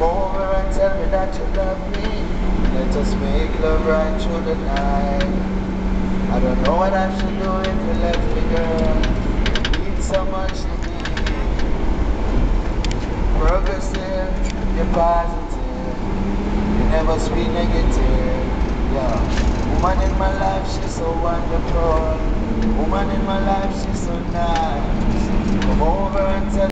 Come over and tell me that you love me. Let us make love right through the night. I don't know what I should do if you left me, girl. You mean so much to me. Progressive, you're positive. You never speak negative. Yeah. Woman in my life, she's so wonderful. Woman in my life, she's so nice. Come over and tell